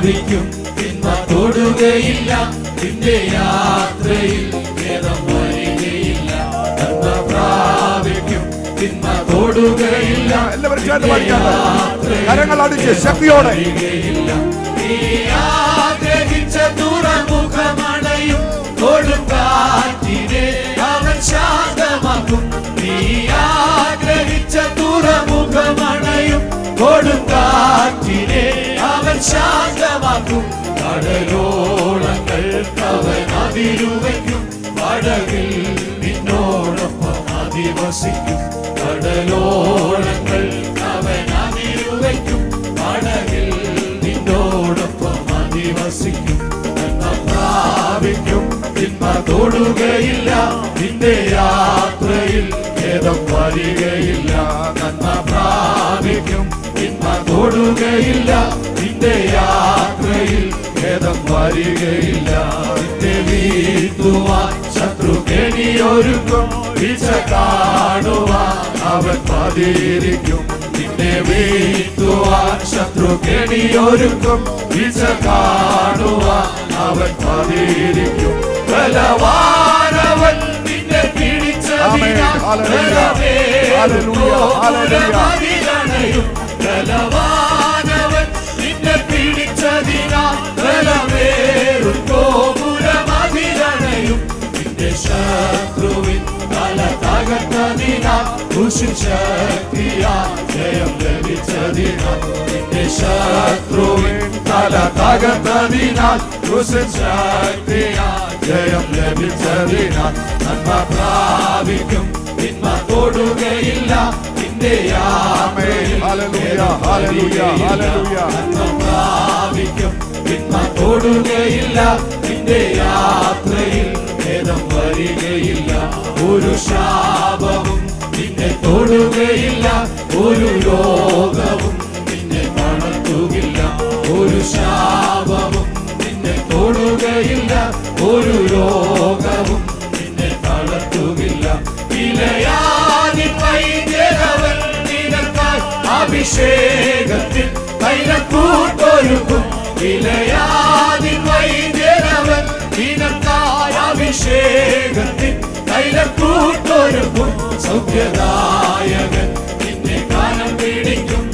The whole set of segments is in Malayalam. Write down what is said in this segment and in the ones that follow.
പ്രാപിക്കും, തിന്മ തൊടുകയില്ല, നിന്റെ യാത്രയിൽ ഖേദം വരികയില്ല. നന്മ പ്രാപിക്കും, തിന്മ തൊടുകയില്ല, ശക്തിയോടെ നീ ആഗ്രഹിച്ച തുറമുഖമണയും കൊടുങ്കാറ്റിനെ അവൻ ശാന്തമാക്കും. നീ ആഗ്രഹിച്ച തുറമുഖമണയും കൊടുങ്കാറ്റിനെ അവൻ ശാന്തമാക്കും. കടലോളങ്ങൾ അവൻ അതിരുവയ്ക്കും, പടകിൽ നിന്നോടൊപ്പം അധിവസിക്കും. കടലോളങ്ങൾ അവൻ അതിരുവയ്ക്കും, പടകിൽ നിന്നോടൊപ്പം അധിവസിക്കും. നന്മ പ്രാപിക്കും, തിന്മ തൊടുകയില്ല, നിന്റെ യാത്രയിൽ ഖേദം വരികയില്ല. നന്മ പ്രാപിക്കും, തിന്മ തൊടുകയില്ല, നിന്റെ യാത്രയിൽ ഖേദം വരികയില്ല. നിന്നെ വീഴ്ത്തുവാൻ ശത്രു കെണിയൊരുക്കും, വീഴ്ച കാണുവാൻ അവൻ പതിയിരിക്കും. നിന്നെ വീഴ്ത്തുവാൻ ശത്രു കെണിയൊരുക്കും, വീഴ്ച കാണുവാൻ അവൻ പതിയിരിക്കും. ബലവാനവൻ നിന്നെ പിടിച്ചതിനാൽ ബലവേറും. ബലവാനവൻ നിന്നെ പിടിച്ചതിനാൽ ബലവേറും ഗോപുരമതിലണയും. നിന്റെ ശത്രുവിൻ തല തകർത്തതിനാൽ ക്രൂശിൻ ശക്തിയാൽ ജയം ലഭിച്ചതിനാൽ. നിന്റെ ശത്രുവിൻ തല തകർത്തതിനാൽ ക്രൂശിൻ ശക്തിയാൽ ജയം ലഭിച്ചതിനാൽ. നന്മ പ്രാപിക്കും, തിന്മ തൊടുകയില്ല, നിന്റെ യാത്രയിൽ നന്മ പ്രാപിക്കും, തിന്മ തൊടുകയില്ല, നിന്റെ യാത്രയിൽ ഖേദം വരികയില്ല. ഒരു ശാപവും നിന്നെ തൊടുകയില്ല, ഒരു രോഗവും നിന്നെ തളർത്തുകില്ല. ഒരു ശാപവും നിന്നെ തൊടുകയില്ല, ഒരു രോഗവും നിന്നെ തളർത്തുകില്ല. ഇലയാനിൻ വൈദ്യരവൻ നിനക്കായി അഭിഷേകത്തിൽ തൈലക്കൂട്ടൊരുക്കും. ഇലയാനിൻ വൈദ്യരവൻ നിനക്കായി അഭിഷേകത്തിൽ തൈലക്കൂട്ടൊരുക്കും. സൗഖ്യദായകൻ നിന്നെ കാലം പിടിക്കും,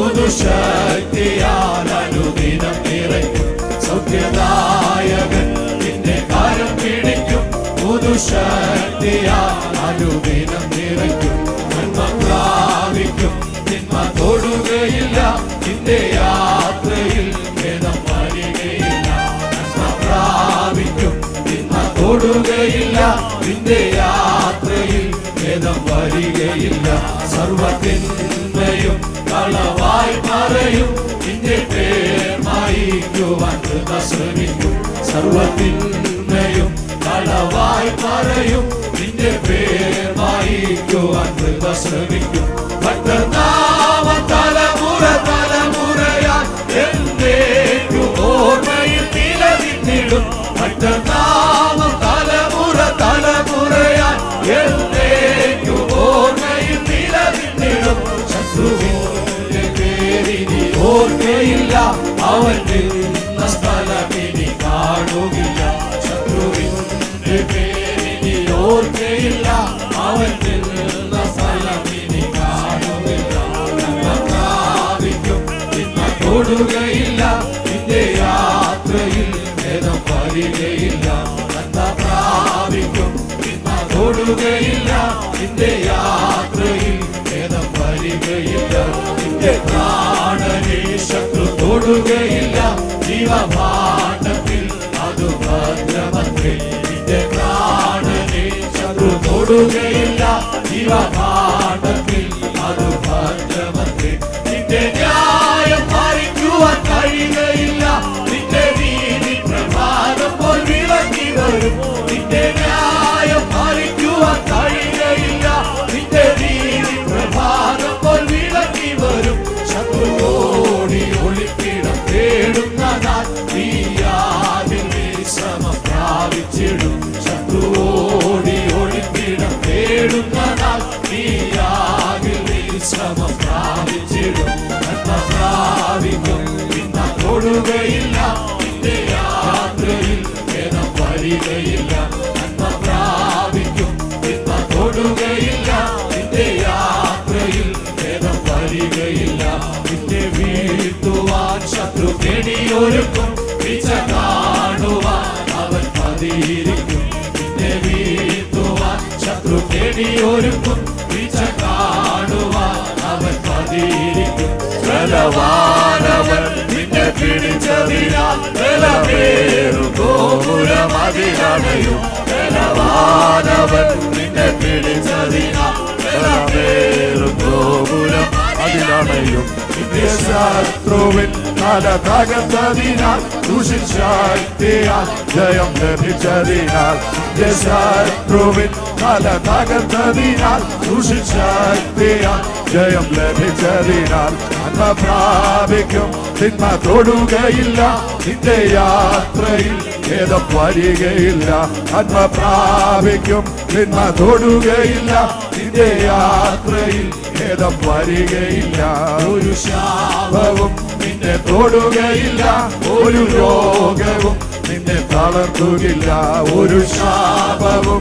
പുതുശക്തിയാൽ അനുദിനം നിറയ്ക്കും. സൗഖ്യദായകൻ നിന്നെ കാലം പിടിക്കും, പുതുശക്തിയാൽ അനുദിനം നിറയ്ക്കും. നന്മ പ്രാപിക്കും, തിന്മ തൊടുകയില്ല, നിന്റെ യാത്രയിൽ ഖേദം വരികയില്ല. നന്മ പ്രാപിക്കും, തിന്മ തൊടുകയില്ല, നിന്റെ യാത്രയിൽ ഖേദം വരികയില്ല. സർവ്വതിന്മയും കളവായി പറയും, നിന്റെ പേർ മായിക്കുവാൻ കൃപ ശ്രമിക്കും. സർവ്വതിന്മയും കളവായി പറയും, നിന്റെ പേർ മായിക്കുവാൻ കൃപ ശ്രമിക്കും. ഭക്തനാമ തലമുറ തലമുറയാൽ എന്നേക്കും ഓർമ്മയിൽ നിലനിന്നിടും. ഭക്തനാമ തലമുറ തലമുറയാൽ എന്നേക്കും ഓർമ്മയിൽ നിലനിന്നിടും. ശത്രുവിന്റെ പേരിനി ഓർക്കയില്ല, അവൻ നിന്ന സ്ഥലമിനി കാണുകയില്ല. ശത്രുവിന്റെ പേരിനി ഓർക്കയില്ല, അവൻ നിന്ന സ്ഥലമിനി കാണുകയില്ല. നന്മ പ്രാപിക്കും, തിന്മ തൊടുകയില്ല, നിന്റെ യാത്രയിൽ ഖേദം വരികയില്ല. നന്മ പ്രാപിക്കും, തിന്മ തൊടുകയില്ല, നിന്റെ യാത്രയിൽ ഖേദം വരികയില്ല. നിന്റെ പ്രാണനെ ശത്രു തൊടുകയില്ല, ജീവഭാണ്ഡത്തിൽ അത് ഭദ്രമത്രേ. നിന്റെ പ്രാണനെ ശത്രു തൊടുകയില്ല, ജീവഭാണ്ഡത്തിൽ അത് ഭദ്രമത്രേ. നിന്റെ ന്യായം ഭരിക്കുവാൻ കഴിയുകയില്ല, നിന്റെ നീതി പ്രഭാതം പോൽ വിളങ്ങി വരും. നിന്റെ ന്യായം ഭരിക്കുവാൻ കഴിയുകയില്ല, നിന്റെ നീതി പ്രഭാതം പോൽ വിളങ്ങി വരും. ശത്രുവോടി ഒളിപ്പിടം തേടുന്നതാൽ നീയാതിൽ വിശ്രമം പ്രാപിച്ചിടും. ശത്രുവോടി ഒളിപ്പിടം തേടുന്നതാൽ നീയാതിൽ വിശ്രമം പ്രാപിച്ചിടും. നന്മ പ്രാപിക്കും, തിന്മ തൊടുകയില്ല, തൊടുകയില്ല, നിന്റെ യാത്രയിൽ ഭേദം വരികയില്ല. നന്മ പ്രാപിക്കും, തിന്മ തൊടുകയില്ല, നിന്റെ യാത്രയിൽ ഭേദം വരികയില്ല. നിന്നെ വീഴ്ത്തുവാൻ ശത്രു കെണിയൊരുക്കും, വീഴ്ച കാണുവാൻ അവൻ പതിയിരിക്കും. നിന്നെ വീഴ്ത്തുവാൻ ശത്രു കെണിയൊരുക്കും, വീഴ്ച കാണുവാൻ അവൻ പതിയിരിക്കും. ബലവാനവൻ നിന്നെ പിടിച്ചതിനാൽ ബലമേറും ഗോപുരം അതിലണയും. ബലവാനവൻ നിന്നെ പിടിച്ചതിനാൽ ബലമേറും ഗോപുരം അതിലണയും. നിന്റെ ശത്രുവിൻ തല തകർത്തതിനാൽ ദുഷിശക്തിയാൽ ജയം ലഭിച്ചതിനാൽ. നിന്റെ ശത്രുവിൻ തല തകർത്തതിനാൽ ദുഷിശക്തിയാൽ ജയം ലഭിച്ചതിനാൽ. നന്മ പ്രാപിക്കും, തിന്മ തൊടുകയില്ല, നിന്റെ യാത്രയിൽ ഭേദം വരികയില്ല. നന്മ പ്രാപിക്കും, തിന്മ തൊടുകയില്ല, നിന്റെ യാത്രയിൽ ഭേദം വരികയില്ല. ഒരു ശാപവും നിന്നെ തൊടുകയില്ല, ഒരു രോഗവും നിന്നെ തളർത്തുകില്ല. ഒരു ശാപവും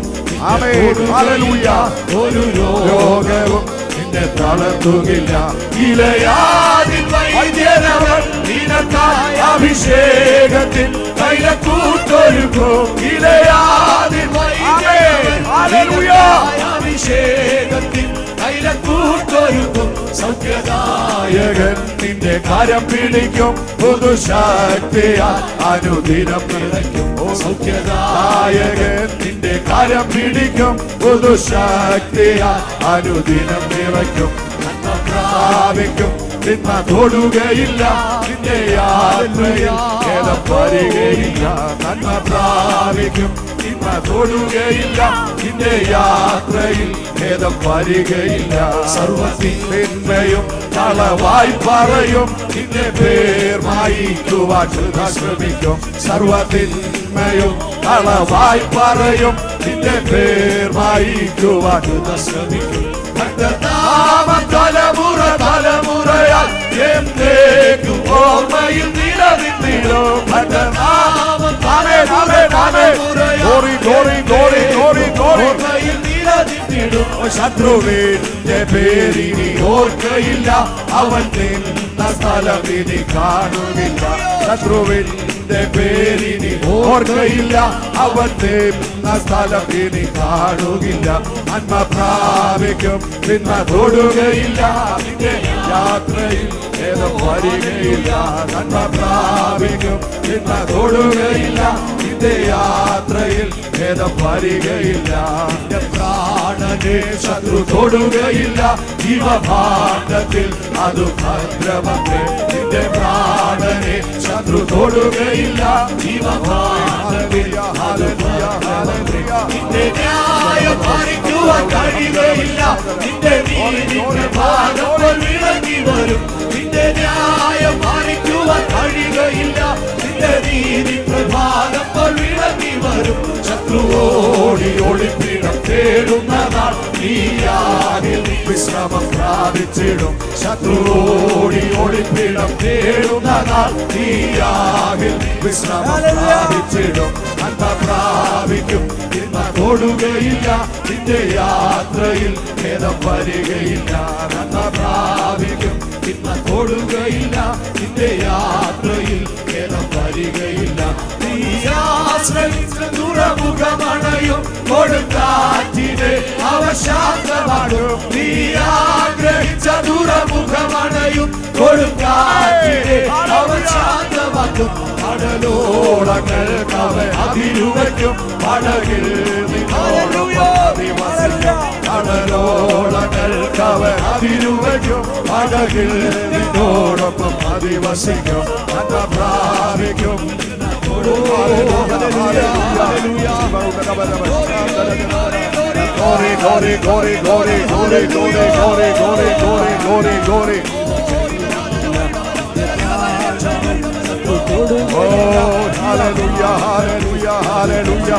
ഒരു രോഗവും നിന്നെ തളർത്തുകില്ല. ഇലയാതിൻ വൈദ്യനവൻ നിനക്കായി അഭിഷേകത്തിൽ തൈലക്കൂട്ടൊരുക്കും. ഇലയാതിൻ വൈദ്യനവൻ അഭിഷേകത്തിൽ തൈലക്കൂട്ടൊരുക്കും. സൗഖ്യദായകൻ നിന്റെ കരം പിടിക്കും, പുതുശക്തിയാൽ അനുദിനം നിറയ്ക്കും. സൗഖ്യദായകൻ നിന്റെ കരം പിടിക്കും, പുതുശക്തിയാൽ അനുദിനം നിറയ്ക്കും. നന്മ പ്രാപിക്കും, തിന്മ തൊടുകയില്ല, നിന്റെ യാത്രയിൽ ഭേദം വരികയില്ല. നന്മ പ്രാപിക്കും, തിന്മ തൊടുകയില്ല, നിന്റെ യാത്രയിൽ ഭേദം വരികയില്ല. സർവ്വതിന്മയും കളവായി പറയും, നിന്റെ പേർ മായിക്കുവാൻ ശ്രമിക്കും. സർവ്വതിന്മയും കളവായി പറയും, നിന്റെ പേർ മായിക്കുവാൻ ശ്രമിക്കും. തലമുറ തലമുറയാൽ എന്നേക്കും ഓർമ്മയിൽ നിലനിന്നിടും. ശത്രുവിന്റെ പേരിനി ഓർക്കയില്ല, അവൻ നിന്ന സ്ഥലം ഇനി കാണുന്നില്ല. ശത്രുവിന്റെ പേരിനി ഓർക്കയില്ല, അവൻ നിന്ന സ്ഥലം ഇനി കാണുകില്ല. നന്മ പ്രാപിക്കും, തിന്മ തൊടുകയില്ല, നിന്റെ യാത്രയിൽ ഭേദം വരികയില്ല. നന്മ പ്രാപിക്കും, തിന്മ തൊടുകയില്ല, നിന്റെ യാത്രയിൽ ഭേദം വരികയില്ല. നിന്റെ പ്രാണനെ ശത്രു തൊടുകയില്ല, ജീവഭാണ്ഡത്തിൽ അത് ഭദ്രമത്രേ. നിന്റെ പ്രാണനെ ശത്രു തൊടുകയില്ല, ജീവഭാണ്ഡത്തിൽ അത് ഭദ്രമത്രേ. നിന്റെ ന്യായം ഭരിക്കുവാൻ കഴിയുകയില്ല, നിന്റെ നീതി പ്രഭാതം വിളങ്ങി വരും. നിന്റെ ന്യായം ഭരിക്കുവാൻ കഴിയുകയില്ല, നിന്റെ നീതി പ്രഭാതം വിളങ്ങി വരും. ശത്രുവോടി ഒളിപ്പിടം തേടുന്ന നാൾ നീയാകിൽ വിശ്രമം പ്രാപിച്ചിടും. ശത്രുവോടി ഒളിപ്പിടം തേടുന്ന നാൾ നീയാകിൽ വിശ്രമം പ്രാപിച്ചിടും. നന്മ പ്രാപിക്കും, തിന്മ തൊടുകയില്ല, നിന്റെ യാത്രയിൽ ഭേദം വരികയില്ല. നന്മ പ്രാപിക്കും, തിന്മ തൊടുകയില്ല, നിന്റെ യാത്രയിൽ ഭേദം വരികയില്ല. തുറമുഖമണയും കൊടുങ്കാറ്റിനെ അവ ശാന്തമാക്കും. നീ ആഗ്രഹിച്ച തുറമുഖമണയും കൊടുങ്കാറ്റിനെ അവ ശാന്തമാക്കും. കടലോളങ്ങൾ അവ അതിരുവയ്ക്കും, പടകിൽ നിന്നോടൊപ്പം കടലോളങ്ങൾ അവ അതിരുവയ്ക്കും, പടകിൽ നിന്നോടൊപ്പം അധിവസിക്കും. നന്മ പ്രാപിക്കും, Glory, glory, glory, glory, glory, glory, glory, glory, glory, glory, glory. Oh, hallelujah, hallelujah, hallelujah.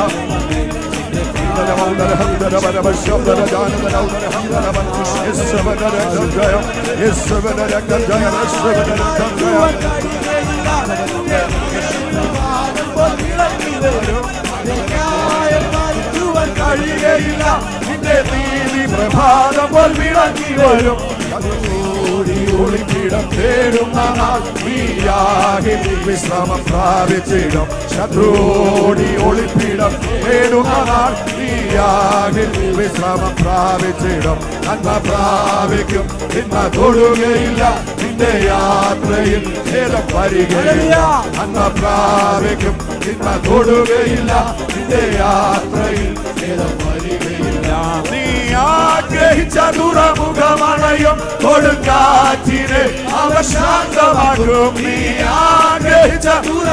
കഴിയുകയില്ല നിന്റെ നീതി പ്രഭാതം പോൽ വിളങ്ങി വരും ഒളിപ്പിടം തേടുന്ന നാൾ നീയാകിൽ വിശ്രമം പ്രാപിച്ചിടും ശത്രുടി ഒളിപ്പിടം തേടുന്ന നാൾ നീയാകിൽ വിശ്രമം പ്രാപിച്ചിടും നന്മ പ്രാപിക്കും തിന്മ തൊടുകയില്ല നിന്റെ യാത്രയിൽ ഖേദം വരികയില്ല നന്മ പ്രാപിക്കും തിന്മ തൊടുകയില്ല നിന്റെ യാത്രയിൽ ഖേദം വരികയില്ല നീ ആഗ്രഹിച്ച തുറമുഖമണയും കൊടുങ്കാറ്റിനെ അവ ശാന്തമാക്കും നീ ആഗ്രഹിച്ച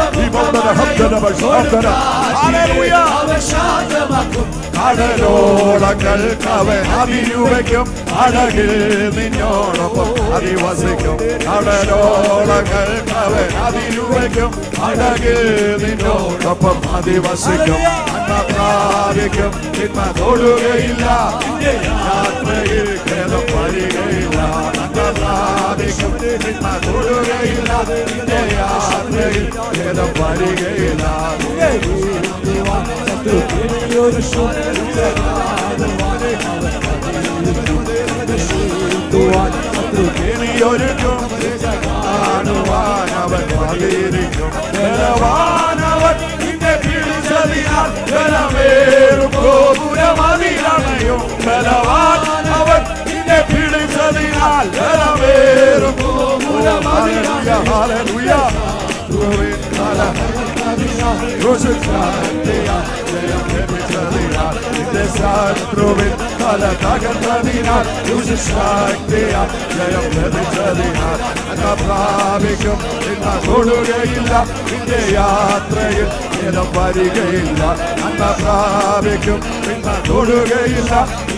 കടലോളങ്ങൾക്ക് അവൻ അതിരുവയ്ക്കും അഴകിൽ നിന്നോടൊപ്പം അധിവസിക്കും കടലോളങ്ങൾക്ക് അവൻ അതിരുവയ്ക്കും അഴകിൽ നിന്നോടൊപ്പം അധിവസിക്കും നന്മ പ്രാപിക്കും തിന്മ തൊടുകയില്ല യാത്രയിൽ ഖേദം വരികയില്ല നന്മ പ്രാപിക്കും തിന്മ തൊടുകയില്ല യാത്രയിൽ ഖേദം വരികയില്ല ഒരുക്കും കാണുവാൻ അവൻ വന്നിരിക്കും ബലവാനവൻ നിന്നെ പിടിച്ചതിനാൽ ബലമേറും ഗോപുരമതിലണയും ബലവാനവൻ നിന്നെ പിടിച്ചതിനാൽ ബലമേറും ഗോപുരമതിലണയും ഹല്ലേലൂയ ശത്രുവിൻ തല തകർന്നതിനാൽ ശക്തിയാൽ ജയം ലഭിച്ചതിനാൽ നന്മ പ്രാപിക്കും നിന്ന തൊടുകയില്ല നിന്റെ യാത്രയിൽ ഖേദം വരികയില്ല നന്മ പ്രാപിക്കും നിന്ന തൊടുകയില്ല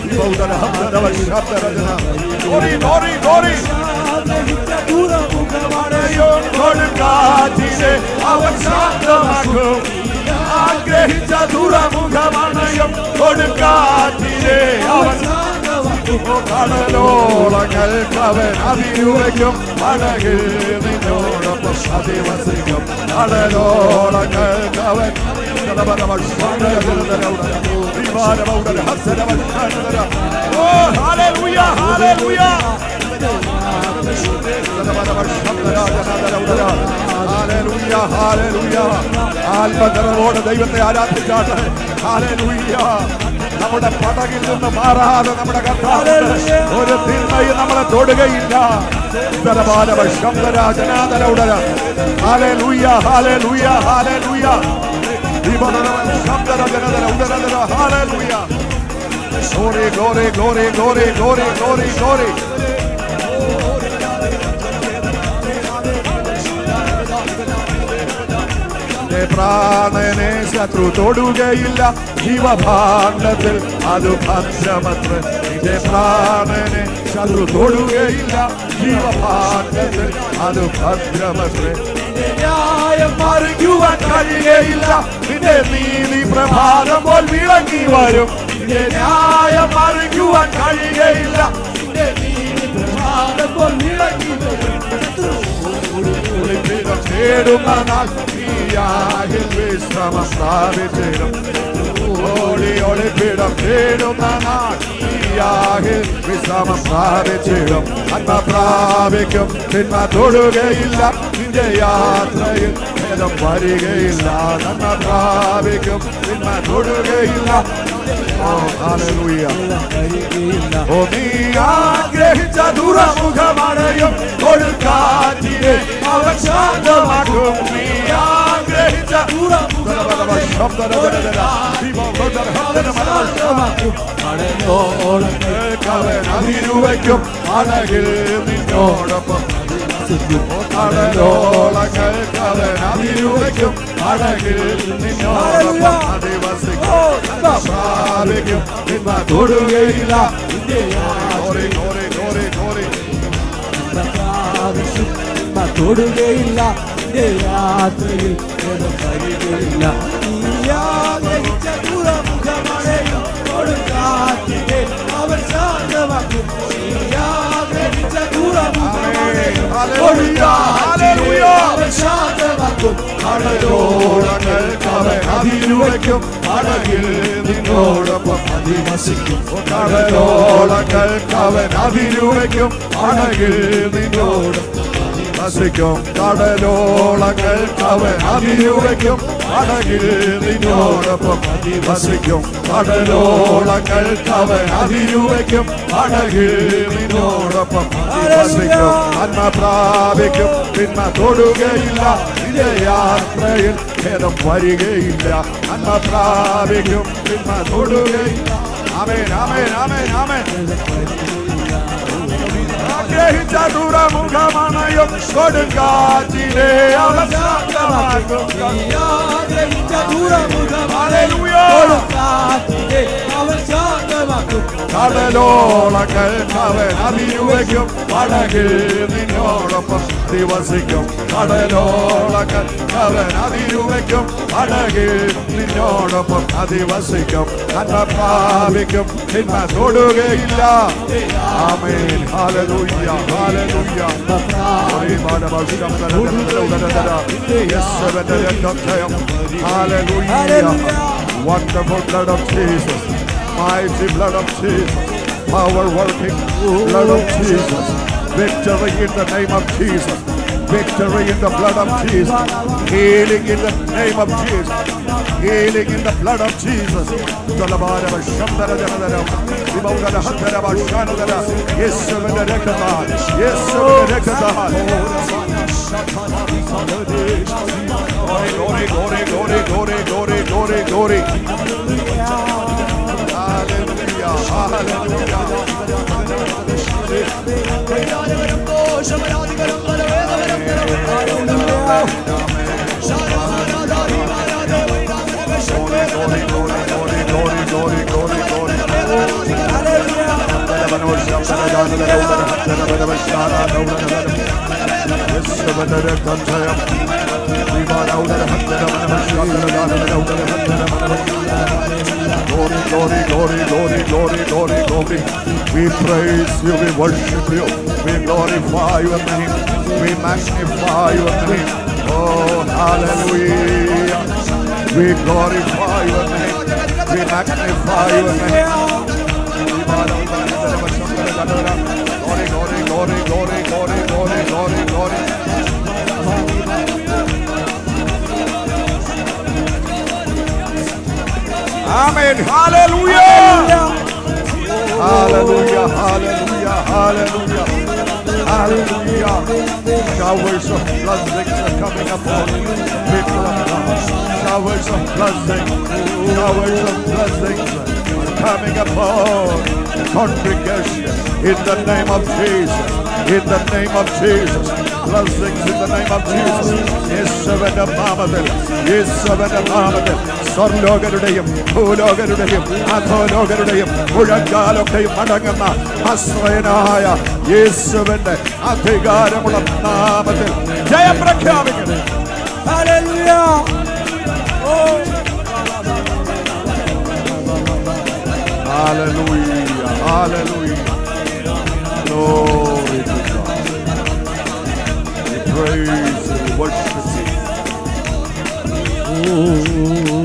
കൊടുങ്കാറ്റിനെ അവൻ ശാന്തമാക്കും ആഗ്രഹിച്ച തുറമുഖമണയും കൊടുങ്കാറ്റിനെ അവൻ കടലോളങ്ങൾക്ക് അവൻ അതിരുവയ്ക്കും അഴകിൽ നിന്നോടൊപ്പം അധിവസിക്കും കടലോളങ്ങൾക്ക് അവൻ ആത്മകരവോടെ ദൈവത്തെ ആരാധിച്ചാണ്. നമ്മുടെ പടകിൽ നിന്ന് മാറാതെ നമ്മുടെ കർത്താവ് ഒരു തിന്മയും നമ്മളെ തൊടുകയില്ല. Glory, glory, glory, glory, glory, glory. പ്രാണനെ ശത്രു തൊടുകയില്ല ജീവഭാണ്ഡത്തിൽ അത് ഭദ്രമത്ര നിന്റെ പ്രാണനെ ശത്രു തൊടുകയില്ല ജീവഭാണ്ഡത്തിൽ അത് ഭദ്രമത്ര ന്യായം മറിക്കുവാൻ കഴിയുകയില്ല നിന്റെ നീതി പ്രഭാതം പോൽ വിളങ്ങി വരും നിന്റെ ന്യായം മറിക്കുവാൻ കഴിയുകയില്ല നിന്റെ നീതി പ്രഭാതം പോൽ വിളങ്ങി വരും തേടുന്ന നാൾ നീയാകിൽ വിശ്രമം പ്രാപിച്ചിടും ഒളിപ്പിടം തേടുന്ന നാൾ നീയാകിൽ വിശ്രമം പ്രാപിച്ചിടും നന്മ പ്രാപിക്കും തിന്മ തൊടുകയില്ല നിന്റെ യാത്രയിൽ ഖേദം വരികയില്ല നന്മ പ്രാപിക്കും തിന്മ തൊടുകയില്ല. ഓ നീ ആഗ്രഹിച്ച തുറമുഖമണയും കൊടുങ്കാറ്റിനെ അവൻ ശാന്തമാക്കും നീ ആഗ്രഹിച്ച അതിരുവയ്ക്കും അഴകിൽ നിന്നോടൊപ്പം കടലോളങ്ങൾക്ക് അവൻ അതിരുവയ്ക്കും അഴകിൽ നിന്നോടൊപ്പം അധിവസിക്കും പ്രാപിക്കും തിന്മ തൊടുകയില്ല തൊടുകയില്ല യാത്രയിൽ വരികയില്ല തുറമുഖമണയും കൊടുങ്കാറ്റിനെ അവൻ ശാന്തമാക്കും തുറമുഖമണയും കൊടുങ്കാറ്റിനെ അവൻ ശാന്തമാക്കും ശാന്തമാക്കും കടലോളങ്ങൾക്ക് അവൻ അതിരുവയ്ക്കും പടകിൽ നിന്നോടൊപ്പം അധിവസിക്കും കടലോളങ്ങൾക്ക് അവൻ അതിരുവയ്ക്കും പടകിൽ നിന്നോടൊപ്പം വസിക്കും കടലോളങ്ങൾക്ക് അവൻ അതിരുവയ്ക്കും പടകിൽ നിന്നോടൊപ്പം വസിക്കും കടലോളങ്ങൾക്ക് അവൻ അതിരുവയ്ക്കും പടകിൽ നിന്നോടൊപ്പം വസിക്കും നന്മ പ്രാപിക്കും തിന്മ തൊടുകയില്ല യാത്രയിൽ ഭേദം വരികയില്ല നന്മ പ്രാപിക്കും തിന്മ തൊടുകയില്ല ആമേൻ ആമേൻ ആമേൻ ആമേൻ ആഗ്രഹിച്ച ദൂരമുഖമണയും കൊടുങ്കാറ്റിലെ അവൻ ശാന്തമാക്കും ആഗ്രഹിച്ച ദൂരമുഖമണയും അവൻ ശാന്തമാക്കും കടലോളങ്ങൾക്ക് അവൻ അതിരുവയ്ക്കും പടകിൽ നിന്നോടൊപ്പം ദിവസിക്കും കടലോളങ്ങൾക്ക് അവൻ അതിരുവയ്ക്കും പടകിൽ നിന്നോടൊപ്പം അധിവസിക്കും നന്മ പ്രാപിക്കും തിന്മ തൊടുകയില്ല ആമേൻ ഹല്ലേലൂയ ഹല്ലേലൂയ wonderful blood of Jesus, mighty blood of Jesus, power working blood of Jesus, victory in the name of Jesus, victory in the blood of Jesus, healing in the name of Jesus, healing in the blood of Jesus. Glory, glory, glory, glory, glory, glory, glory. Hallelujah, hallelujah. Glory, glory, glory, glory, glory, glory. We praise you, we worship you, we glorify your name, we magnify your name. Oh, hallelujah. We glorify your name, we magnify your name. Glory, glory, glory, glory, glory, glory, glory, glory. Amen. Hallelujah. Hallelujah. Hallelujah. Hallelujah. Hallelujah. Showers of blessings are coming upon people of God. Showers of blessings. Showers of blessings are coming upon the congregation. In the name of Jesus. In the name of Jesus. Blessings in the name of Jesus. യേശുവിന്റെ നാമത്തിൽ യേശുവിന്റെ നാമത്തിൽ സ്വർലോകരുടെയും ഭൂലോകരുടെയും അധോലോകരുടെയും മുഴങ്കാലൊക്കെയും അടങ്ങുന്ന ആശ്രയനായ യേശുവിന്റെ അധികാരമുള്ള നാമത്തിൽ ജയം പ്രഖ്യാപിക്കുന്നു. ഹല്ലേലൂയ. Hallelujah. Hallelujah. Glory to God. We praise and worship you.